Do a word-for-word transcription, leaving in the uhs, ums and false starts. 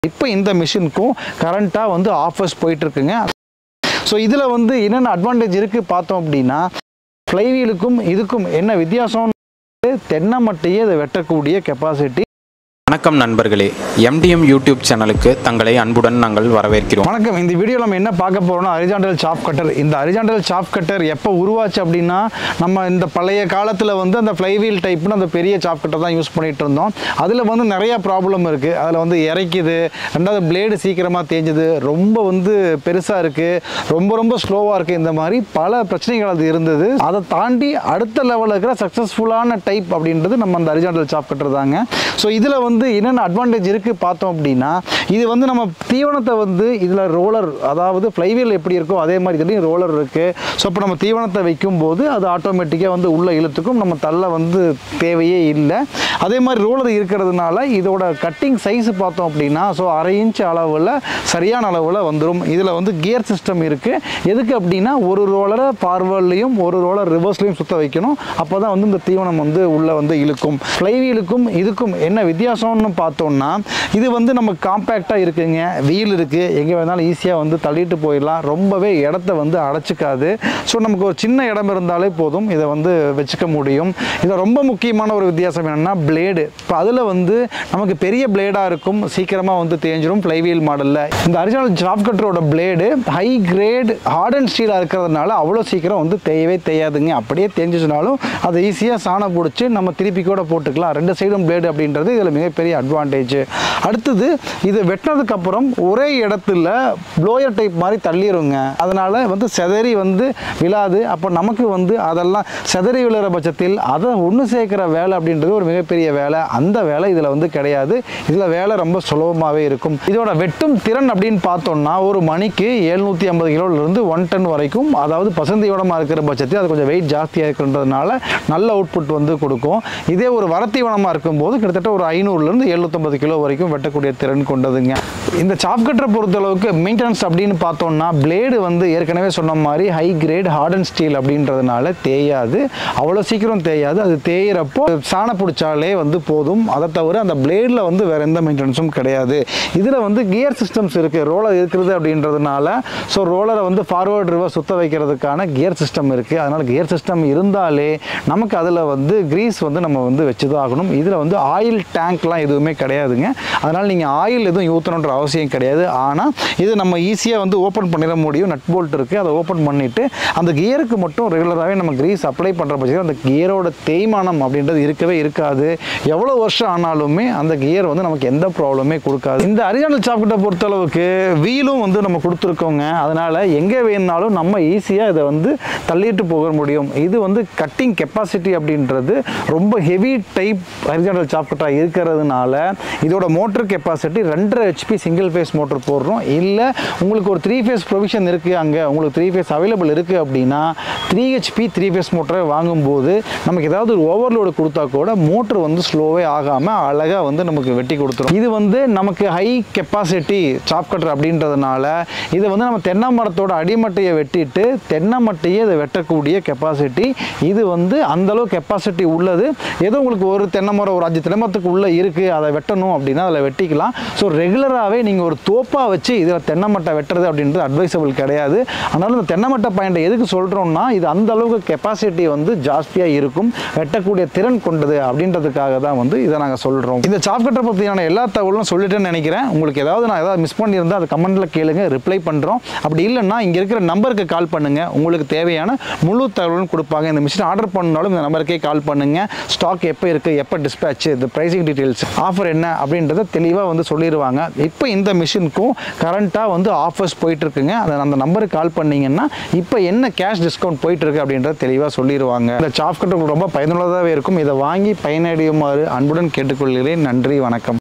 இப்போ இந்த மிஷினுக்கும் கரண்ட்டாக வந்து ஆஃபர்ஸ் போயிட்டுருக்குங்க. ஸோ இதில் வந்து என்னென்ன அட்வான்டேஜ் இருக்குது பார்த்தோம் அப்படின்னா, ஃப்ளைவீலுக்கும் இதுக்கும் என்ன வித்தியாசம், தென்னை மட்டையே இதை வெட்டக்கூடிய கெப்பாசிட்டி. வணக்கம் நண்பர்களே, எம்டிஎம் யூடியூப் சேனலுக்கு தங்களை அன்புடன் நாங்கள் வரவேற்கிறோம். வணக்கம். இந்த வீடியோவில் நம்ம என்ன பார்க்க போகிறோம்னா, ஹரிசாண்டல் சாப் கட்டர். இந்த ஹரிசாண்டல் சாப் கட்டர் எப்போ உருவாச்சு அப்படின்னா, நம்ம இந்த பழைய காலத்தில் வந்து அந்த ஃப்ளைவீல் டைப்னு அந்த பெரிய சாப் கட்டர் தான் யூஸ் பண்ணிகிட்டு இருந்தோம். அதில் வந்து நிறையா ப்ராப்ளம் இருக்குது. அதில் வந்து இறைக்குது, ரெண்டாவது பிளேடு சீக்கிரமாக தேஞ்சுது, ரொம்ப வந்து பெருசாக இருக்குது, ரொம்ப ரொம்ப ஸ்லோவாக இருக்குது, இந்த மாதிரி பல பிரச்சனைகள் அது இருந்தது. அதை தாண்டி அடுத்த லெவலில் இருக்கிற சக்ஸஸ்ஃபுல்லான டைப் அப்படின்றது நம்ம அந்த ஹரிசாண்டல் சாப் கட்டர் தாங்க. ஸோ இதில் வந்து என்னென்ன அட்வான்டேஜ் இருக்குது பார்த்தோம் அப்படின்னா, இது வந்து நம்ம தீவனத்தை வந்து இதில் ரோலர், அதாவது ஃப்ளைவீல் எப்படி இருக்கோ அதே மாதிரி இதுலேயும் ரோலர் இருக்குது. ஸோ இப்போ நம்ம தீவனத்தை வைக்கும்போது அது ஆட்டோமேட்டிக்காக வந்து உள்ள இழுத்துக்கும், நம்ம தள்ள வந்து தேவையே இல்லை. அதே மாதிரி ரோலர் இருக்கிறதுனால இதோட கட்டிங் சைஸ் பார்த்தோம் அப்படின்னா, ஸோ அரை இன்ச் அளவில் சரியான அளவில் வந்துடும். இதில் வந்து கியர் சிஸ்டம் இருக்குது. எதுக்கு அப்படின்னா, ஒரு ரோலரை ஃபார்வர்ட்லேயும் ஒரு ரோலர் ரிவர்ஸ்லையும் சுற்ற வைக்கணும். அப்போ தான் வந்து இந்த தீவனம் வந்து உள்ளே வந்து இழுக்கும். ஃப்ளைவீலுக்கும் இதுக்கும் என்ன வித்தியாசம்னு பார்த்தோம்னா, இது வந்து நம்ம காம்பேக்டாக இருக்குங்க, வீல் இருக்குது, எங்கே வேணாலும் ஈஸியாக வந்து தள்ளிட்டு போயிடலாம், ரொம்பவே இடத்த வந்து அடைச்சிக்காது. ஸோ நமக்கு ஒரு சின்ன இடம் இருந்தாலே போதும், இதை வந்து வச்சுக்க முடியும். இதில் ரொம்ப முக்கியமான ஒரு வித்தியாசம் என்னென்னா பிளேடு. இப்போ அதில் வந்து நமக்கு பெரிய பிளேடாக இருக்கும், சீக்கிரமாக வந்து தேஞ்சிடும் ஃப்ளைவீல் மாடலில். இந்த ஹரிசாண்டல் சாப் கட்டரோட blade high grade hard and ஸ்டீலாக இருக்கிறதுனால அவ்வளோ சீக்கிரம் வந்து தேயவே தேயாதுங்க. அப்படியே தேஞ்சிச்சுனாலும் அதை ஈஸியாக சாணம் பிடிச்சி நம்ம திருப்பி கூட போட்டுக்கலாம். ரெண்டு சைடும் பிளேடு அப்படின்றது இதில் மிகப்பெரிய அட்வான்டேஜ். அடுத்தது, இது வெட்டினதுக்கு அப்புறம் ஒரே இடத்துல ப்ளோயர் டைப் மாதிரி தள்ளிடுங்க. அதனால வந்து செதறி வந்து விழாது. அப்போ நமக்கு வந்து அதெல்லாம் செதறி விழுற பட்சத்தில் அதை ஒன்று சேர்க்கிற வேலை அப்படின்றது ஒரு மிகப்பெரிய வேலை. அந்த வேலை இதில் வந்து கிடையாது. இதில் வேலை ரொம்ப சுலபமாகவே இருக்கும். இதோட வெட்டும் திறன் அப்படின்னு பார்த்தோம்னா, ஒரு மணிக்கு எழுநூற்றி ஐம்பது கிலோலேருந்து ஒன் டன் வரைக்கும், அதாவது பசுந்தீவனமாக இருக்கிற பட்சத்தில் அது கொஞ்சம் வெயிட் ஜாஸ்தியாக இருக்கிறதுனால நல்ல அவுட்புட் வந்து கொடுக்கும். இதே ஒரு வரத்தீவனமாக இருக்கும்போது கிட்டத்தட்ட ஒரு ஐநூறுலேருந்து எழுநூற்றம்பது கிலோ வரைக்கும் வெட்டக்கூடிய திறன் கொண்டதுங்க. இந்த சாப் கட்டரை பொறுத்தளவுக்கு மெயின்டெனன்ஸ் அப்படின்னு பார்த்தோம்னா, பிளேடு வந்து ஏற்கனவே சொன்ன மாதிரி high grade hard and steel அப்படின்றதுனால தேயாது, அவ்வளோ சீக்கிரம் தேயாது. அது தேயிறப்போ சாண பிடிச்சாலே வந்து போதும். அதை தவிர அந்த பிளேடில் வந்து வேறு எந்த மெயின்டெனன்ஸும் கிடையாது. இதில் வந்து கியர் சிஸ்டம்ஸ் இருக்குது, ரோலர் இருக்கிறது அப்படின்றதுனால. ஸோ ரோலரை வந்து ஃபார்வர்ட் ரிவர்ஸ் சுற்ற வைக்கிறதுக்கான கியர் சிஸ்டம் இருக்குது. அதனால் கியர் சிஸ்டம் இருந்தாலே நமக்கு அதில் வந்து கிரீஸ் வந்து நம்ம வந்து வச்சு தான் ஆகணும். இதில் வந்து ஆயில் டேங்க்லாம் எதுவுமே கிடையாதுங்க. அதனால் நீங்கள் ஆயில் எதுவும் ஊற்றணுன்ற அவசியம் கிடையாது. ஆனால் இது நம்ம ஈஸியாக வந்து ஓப்பன் பண்ணிட முடியும். நட் போல்ட் இருக்குது, அதை ஓப்பன் பண்ணிவிட்டு அந்த கியருக்கு மட்டும் ரெகுலராகவே நம்ம கிரீஸ் அப்ளை பண்ணுற பட்சத்தில் அந்த கியரோட தேய்மானம் அப்படின்றது இருக்கவே இருக்காது. எவ்வளோ வருஷம் ஆனாலுமே அந்த கியர் வந்து நமக்கு எந்த ப்ராப்ளமே கொடுக்காது. இந்த ஹரிசாண்டல் சாப் கட்டரை பொறுத்தளவுக்கு வீலும் வந்து நம்ம கொடுத்துருக்கோங்க. அதனால் எங்கே வேணுனாலும் நம்ம ஈஸியாக இதை வந்து தள்ளிட்டு போக முடியும். இது வந்து கட்டிங் கெப்பாசிட்டி அப்படின்றது ரொம்ப ஹெவி டைப் ஹரிசாண்டல் சாப் கட்டராக இருக்கிறதுனால இதோட மோட்டர் கெப்பாசிட்டி ரெண்டரை ஹெச்பி சிங்கிள் ஃபேஸ் மோட்டர் போடுறோம். இல்லை உங்களுக்கு ஒரு த்ரீ ஃபேஸ் ப்ரொவிஷன் இருக்குது, அங்கே உங்களுக்கு த்ரீ ஃபேஸ் அவைலபிள் இருக்குது அப்படின்னா த்ரீ ஹெச்பி த்ரீ ஃபேஸ் மோட்டரை வாங்கும்போது நமக்கு ஏதாவது ஒரு ஓவர்லோடு கொடுத்தா கூட மோட்டர் வந்து ஸ்லோவே ஆகாமல் அழகாக வந்து நமக்கு வெட்டி கொடுத்துரும். இது வந்து நமக்கு ஹை கெப்பாசிட்டி சாப் கட்டர் அப்படின்றதுனால இதை வந்து நம்ம தென்னை மரத்தோட அடிமட்டையை வெட்டிட்டு தென்னை மட்டையே இதை வெட்டக்கூடிய கெப்பாசிட்டி. இது வந்து அந்தளவு கெப்பாசிட்டி உள்ளது. ஏதோ உங்களுக்கு ஒரு தென்னை மரம் ஒரு அஞ்சு தென்னை மரத்துக்கு உள்ளே இருக்குது, அதை வெட்டணும் அப்படின்னா அதில் வெட்டிக்கலாம். ஸோ ரெகுலராகவே நீங்கள் ஒரு தோப்பாக வச்சு இதில் தென்னை மட்டை வெட்டுறது அப்படின்றது அட்வைசபிள் கிடையாது. அதனால் இந்த தென்னை மட்டை பாயிண்ட்டை எதுக்கு சொல்கிறோம்னா, இது அந்த அளவுக்கு கெப்பாசிட்டி வந்து ஜாஸ்தியாக இருக்கும், வெட்டக்கூடிய திறன் கொண்டது அப்படின்றதுக்காக தான் வந்து இதை நாங்கள் சொல்கிறோம். இந்த சாப் கட்டரை பற்றியான எல்லா தகவலும் சொல்லிட்டேன்னு நினைக்கிறேன். உங்களுக்கு ஏதாவது நான் ஏதாவது மிஸ் பண்ணியிருந்தால் அது கமெண்ட்டில் கேளுங்க, ரிப்ளை பண்ணுறோம். அப்படி இல்லைன்னா இங்கே இருக்கிற நம்பருக்கு கால் பண்ணுங்கள், உங்களுக்கு தேவையான முழு தகவலும் கொடுப்பாங்க. இந்த மிஷின் ஆர்டர் பண்ணாலும் இந்த நம்பருக்கே கால் பண்ணுங்கள். ஸ்டாக் எப்போ இருக்குது, எப்போ டிஸ்பேட்ச், இந்த ப்ரைசிங் டீட்டெயில்ஸ், ஆஃபர் என்ன அப்படின்றத தெளிவாக வந்து சொல்லிடுவாங்க. இப்போ இந்த மிஷினுக்கும் கரண்ட்டாக வந்து ஆஃபர்ஸ் போயிட்டுருக்குங்க. அதை அந்த நம்பருக்கு கால் பண்ணிங்கன்னா இப்போ என்ன கேஷ் டிஸ்கவுண்ட் போயிட்டுருக்கு அப்படின்றத தெளிவாக சொல்லிடுவாங்க. இந்த சாப் கட்டர் ரொம்ப பயனுள்ளதாகவே இருக்கும். இதை வாங்கி பயனடையுமாறு அன்புடன் கேட்டுக்கொள்கிறேன். நன்றி, வணக்கம்.